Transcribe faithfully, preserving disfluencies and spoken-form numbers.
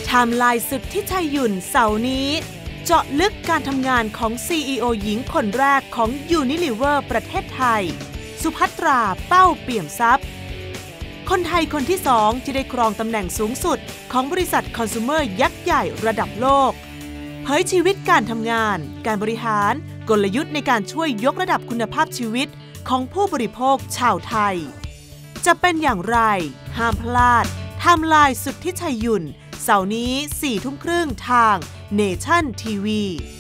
ไทม์ไลน์สุดที่ชัยหยุ่นเสาร์นี้เจาะลึกการทำงานของ ซี อี โอ หญิงคนแรกของ Unilever ประเทศไทยสุภัตราเป้าเปี่ยมทรัพย์คนไทยคนที่สองที่ได้ครองตำแหน่งสูงสุดของบริษัทคอน sumer ยักษ์ใหญ่ระดับโลกเผยชีวิตการทำงานการบริหารกลยุทธ์ในการช่วยยกระดับคุณภาพชีวิตของผู้บริโภคชาวไทยจะเป็นอย่างไรห้ามพลาดไทม์ไลน์สุดที่ชัยหยุ่นเสาร์นี้สี่ทุ่มครึ่งทาง Nation ที วี